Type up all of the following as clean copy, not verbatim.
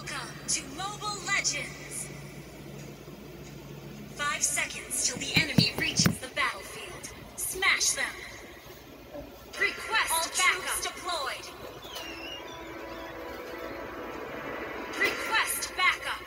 Welcome to Mobile Legends! 5 seconds till the enemy reaches the battlefield. Smash them! Request all backup deployed! Request backup!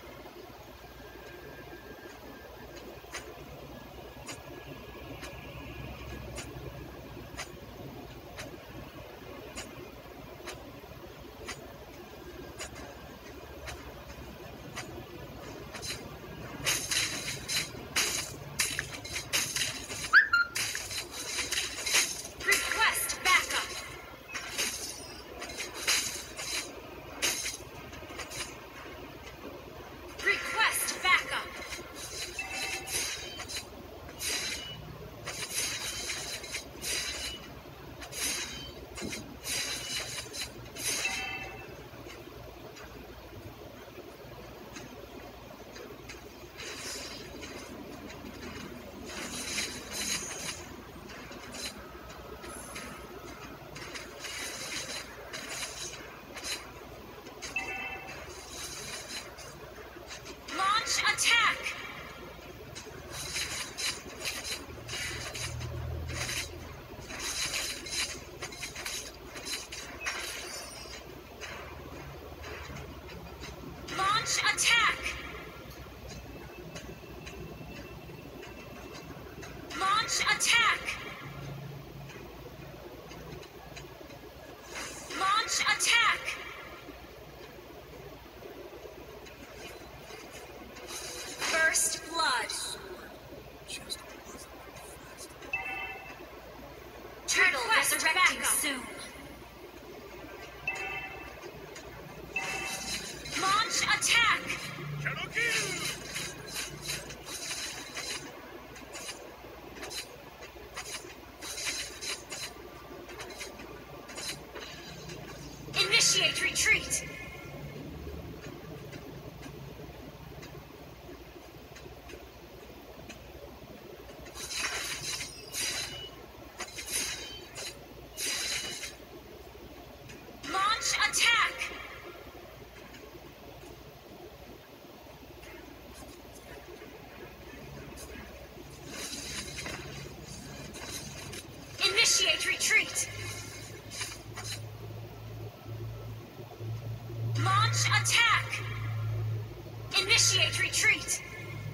Attack! Launch attack! Launch attack! Launch attack! First blood. Turtle resurrecting soon. Launch attack. Initiate retreat. Attack! Initiate retreat! Launch attack! Initiate retreat!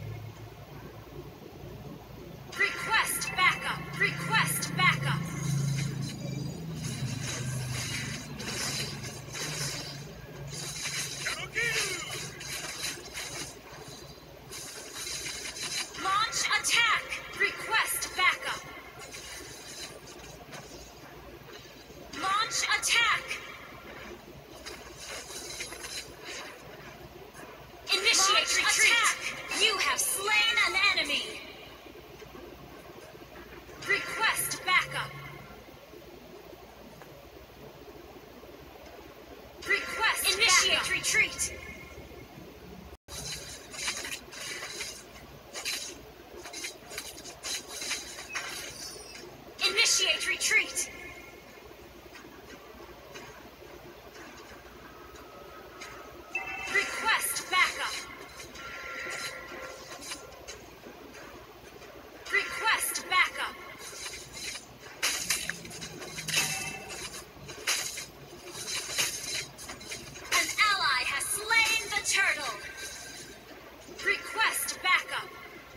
Request backup! Request backup! Attack! Request backup! Launch attack! Initiate retreat! Attack! You have slain an enemy! Request backup! Request initiate backup. Retreat! Initiate retreat! Request backup! Request backup! An ally has slain the turtle! Request backup!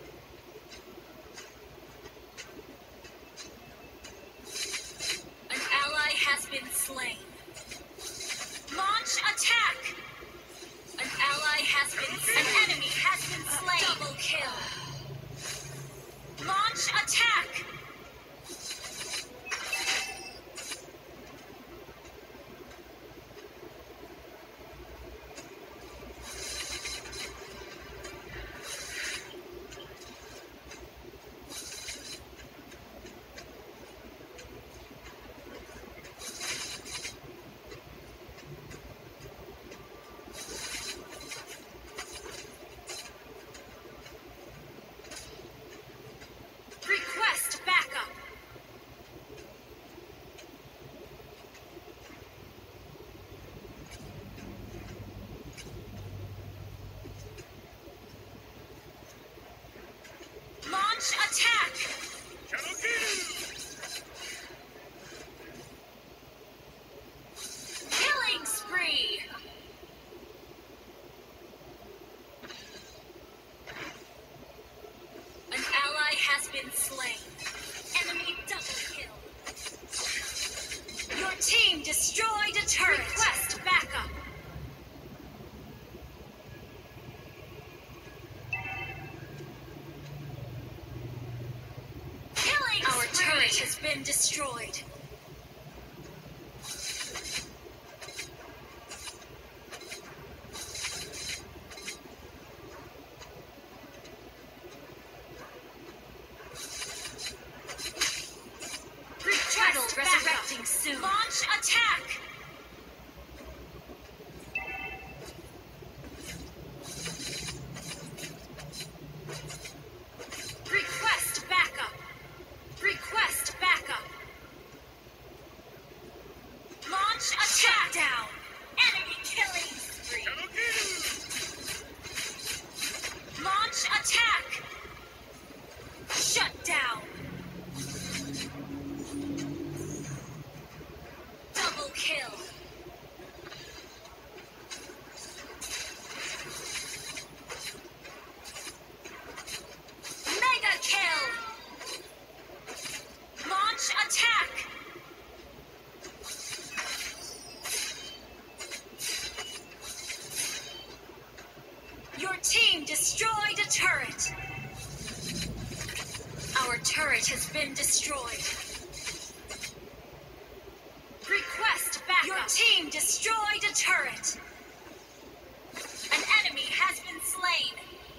Has been slain. Launch attack! An ally has been slain. An enemy has been slain. Double kill. Launch attack! Request back! turret. Request backup. Killing Our turret has been destroyed. Resurrecting soon. Launch attack! Request backup! Request backup! Launch attack! Down! Enemy killing spree! Launch attack! Shut down! Double kill! Mega kill! Launch attack! Your team destroyed a turret! Our turret has been destroyed. Request backup! Your team destroyed a turret! An enemy has been slain!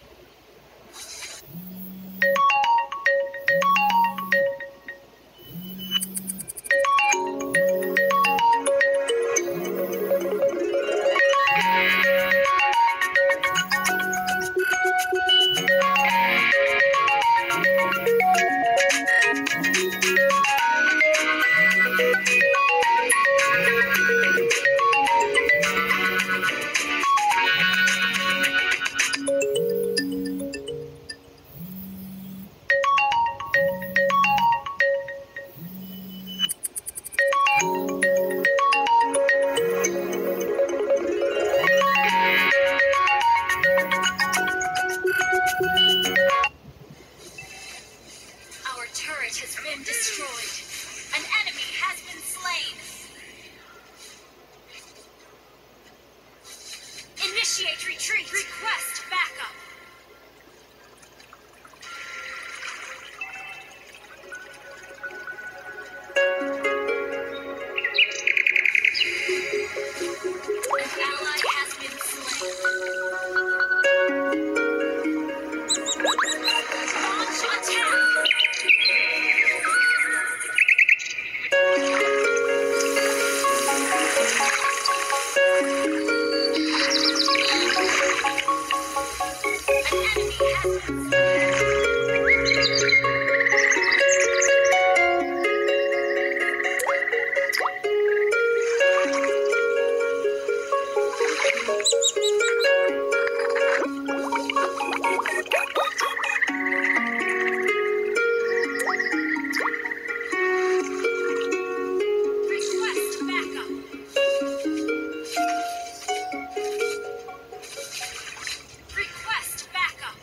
Our turret has been destroyed. An enemy has been slain. Initiate retreat. Request backup. An ally has been slain. Launch attack! An enemy has been Request backup. Request backup.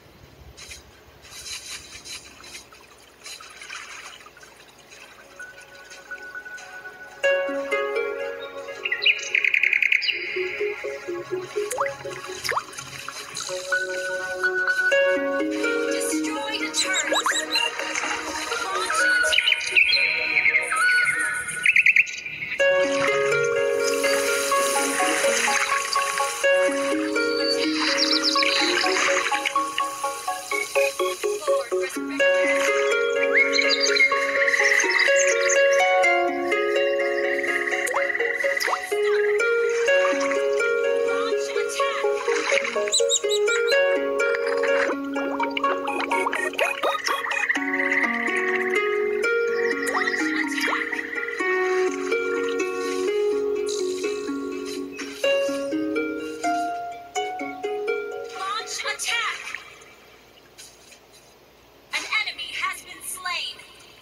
Destroyed a turret. Launch attack. Lord, Launch attack! An enemy has been slain.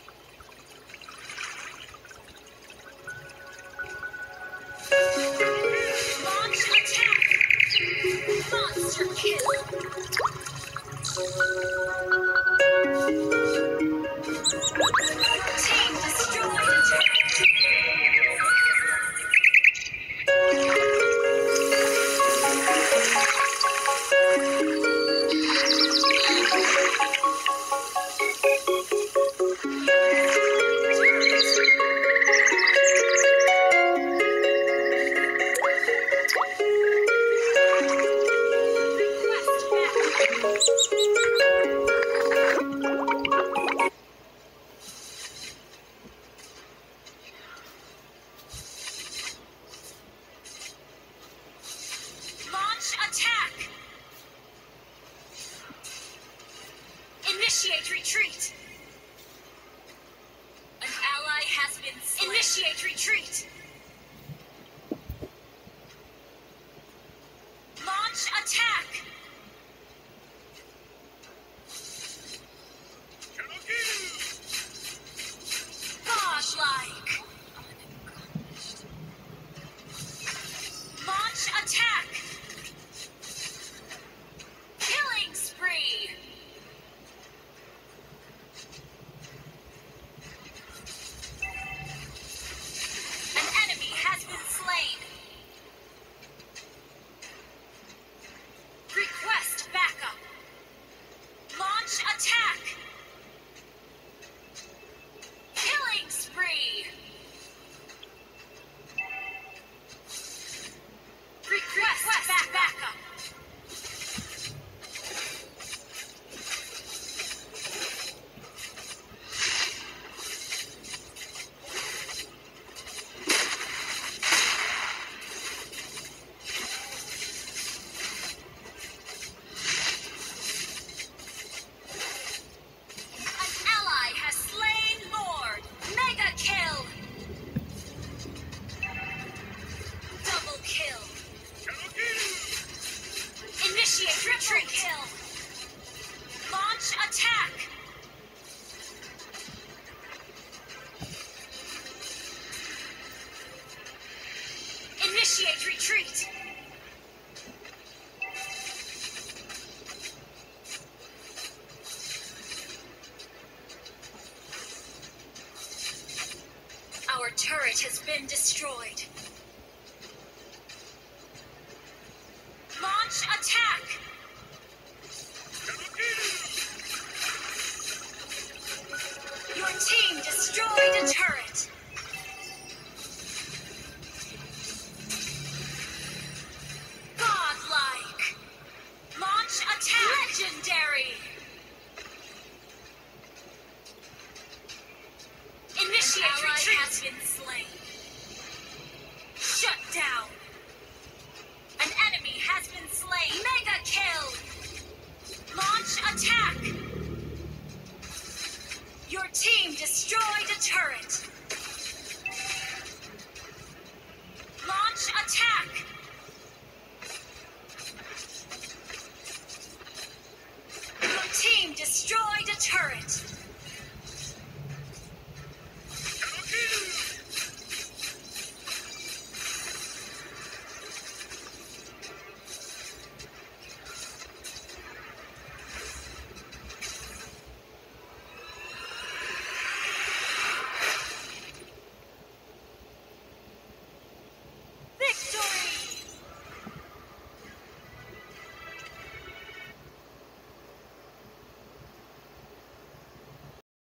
Launch attack! Monster kill! Team destroyed a turret! Initiate retreat. Launch attack. Godlike. Launch attack. Killing spree. An enemy has been slain. Request backup. Launch attack. Killing spree. Request backup. Initiate retreat. Kill. Launch attack. Initiate retreat. Our turret has been destroyed. Launch attack! Your team destroyed a turret!